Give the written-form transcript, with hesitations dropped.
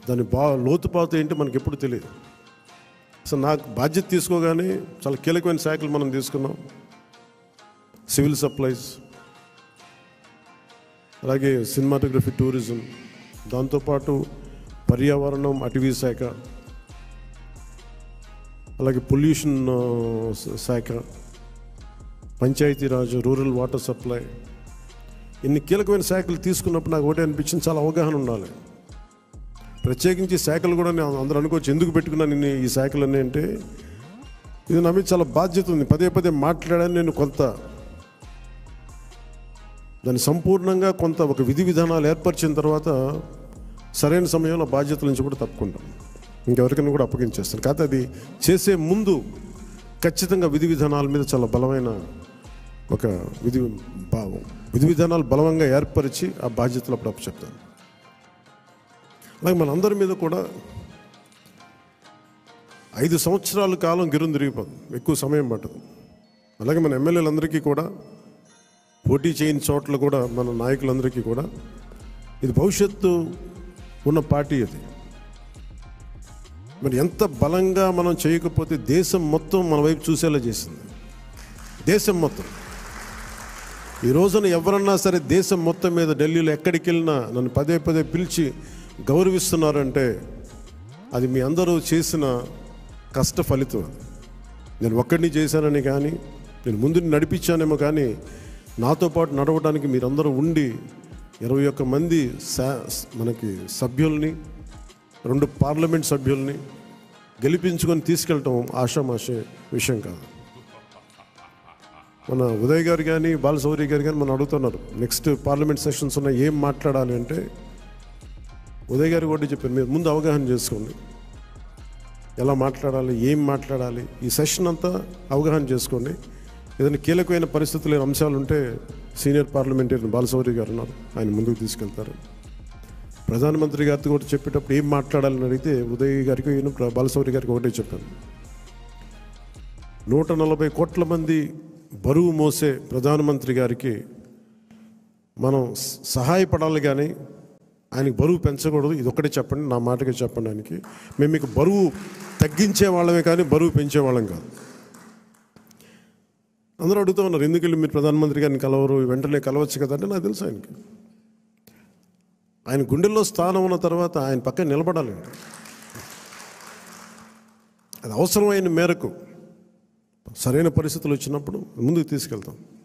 దాని లోతుపాతు ఏంటి మనకి ఎప్పుడు తెలియదు. అసలు నాకు బాధ్యత తీసుకోగానే చాలా కీలకమైన శాఖలు మనం తీసుకున్నాం. సివిల్ సప్లైస్, అలాగే సినిమాటోగ్రఫీ, టూరిజం, దాంతోపాటు పర్యావరణం, అటవీ శాఖ, అలాగే పొల్యూషన్ శాఖ, పంచాయతీరాజ్, రూరల్ వాటర్ సప్లై, ఇన్ని కీలకమైన శాఖలు తీసుకున్నప్పుడు నాకు ఒకటే అనిపించింది, చాలా అవగాహన ఉండాలి. ప్రత్యేకించి శాఖలు కూడా నేను అందరూ అనుకోవచ్చు ఎందుకు పెట్టుకున్నాను ఈ శాఖలన్నీ అంటే, ఇది నా మీద చాలా బాధ్యత ఉంది. పదే పదే మాట్లాడాను నేను. కొంత దాన్ని సంపూర్ణంగా కొంత ఒక విధి విధానాలు ఏర్పరిచిన తర్వాత సరైన సమయంలో బాధ్యతల నుంచి కూడా తప్పుకుంటాను, ఇంకెవరికైనా కూడా అప్పగించేస్తాను. కాకపోతే అది చేసే ముందు ఖచ్చితంగా విధి విధానాల మీద చాలా బలమైన ఒక విధి విధానాలు బలంగా ఏర్పరిచి ఆ బాధ్యతలు అప్పుడు అప్పచెప్తాను. అలాగే మనందరి మీద కూడా 5 సంవత్సరాల కాలం గిరుని తిరిగిపోతుంది, ఎక్కువ సమయం పట్టదు. అలాగే మన ఎమ్మెల్యేలందరికీ కూడా, పోటీ చేయని చోట్ల కూడా మన నాయకులందరికీ కూడా ఇది భవిష్యత్తు ఉన్న పార్టీ. అది మరి ఎంత బలంగా మనం చేయకపోతే దేశం మొత్తం మన వైపు చూసేలా చేసింది. దేశం మొత్తం ఈ రోజున ఎవరన్నా సరే దేశం మొత్తం మీద ఢిల్లీలో ఎక్కడికి వెళ్ళినా నన్ను పదే పదే పిలిచి గౌరవిస్తున్నారంటే అది మీ అందరూ చేసిన కష్ట ఫలితం. నేను ఒక్కడిని చేశానని కానీ, నేను ముందు నడిపించానేమో కానీ, నాతో పాటు నడవడానికి మీరందరూ ఉండి 21 మంది మనకి సభ్యుల్ని, 2 పార్లమెంట్ సభ్యుల్ని గెలిపించుకొని తీసుకెళ్ళటం ఆషామాషే విషయం కాదు. మన ఉదయ్ గారు కానీ, బాలశౌరి గారు కానీ మనం అడుగుతున్నారు నెక్స్ట్ పార్లమెంట్ సెషన్స్ ఉన్నాయి, ఏం మాట్లాడాలి అంటే ఉదయ్ గారు కూడా చెప్పారు, మీరు ముందు అవగాహన చేసుకోండి, ఎలా మాట్లాడాలి, ఏం మాట్లాడాలి, ఈ సెషన్ అంతా అవగాహన చేసుకోండి. ఏదైనా కీలకమైన పరిస్థితులు, అంశాలు ఉంటే సీనియర్ పార్లమెంటరీ బాలశౌరి గారు ఉన్నారు, ఆయన ముందుకు తీసుకెళ్తారు. ప్రధానమంత్రి గారితో కూడా చెప్పేటప్పుడు ఏం మాట్లాడాలని అడిగితే ఉదయ్ గారికి, బాలశౌరి గారికి ఒకటే చెప్పాను, 140 కోట్ల మంది బరువు మోసే ప్రధానమంత్రి గారికి మనం సహాయపడాలి కానీ ఆయనకి బరువు పెంచకూడదు. ఇది ఒక్కటే చెప్పండి, నా మాటగా చెప్పండి ఆయనకి. మేము మీకు బరువు తగ్గించే వాళ్ళమే కానీ బరువు పెంచేవాళ్ళం కాదు. అందరూ అడుగుతూ ఉన్నారు, ఎందుకు వెళ్ళి మీరు ప్రధానమంత్రి గారిని కలవరు, వెంటనే కలవచ్చు కదా అంటే, నాకు తెలుసు ఆయనకి ఆయన గుండెల్లో స్థానం ఉన్న తర్వాత ఆయన పక్కన నిలబడాలండి. అది అవసరమైన మేరకు సరైన పరిస్థితులు వచ్చినప్పుడు ముందుకు తీసుకెళ్తాం.